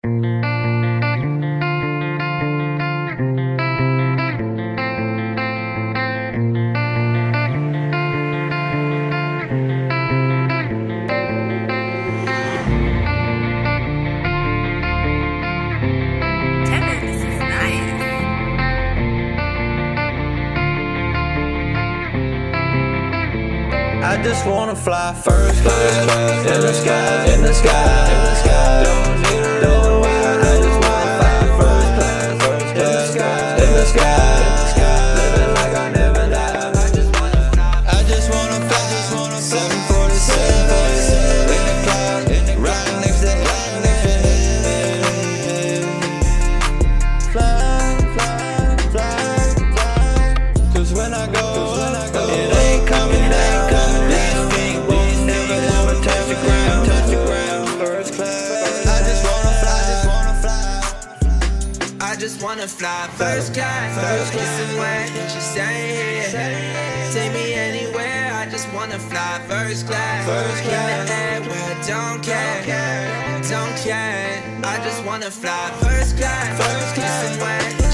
I just wanna fly first class in the sky, in the sky, in the sky. Don't need a little while. I just wanna fly first class in the sky, in the sky, living like I never died. I just wanna fly, 747 in the cloud, right next to fly, fly, fly, fly. 'Cause when I go, it ain't coming down. I just wanna fly first class. Listen when she say here, take me anywhere. I just wanna fly first class. In the air where I don't care, don't care. I just wanna fly first class. Listen when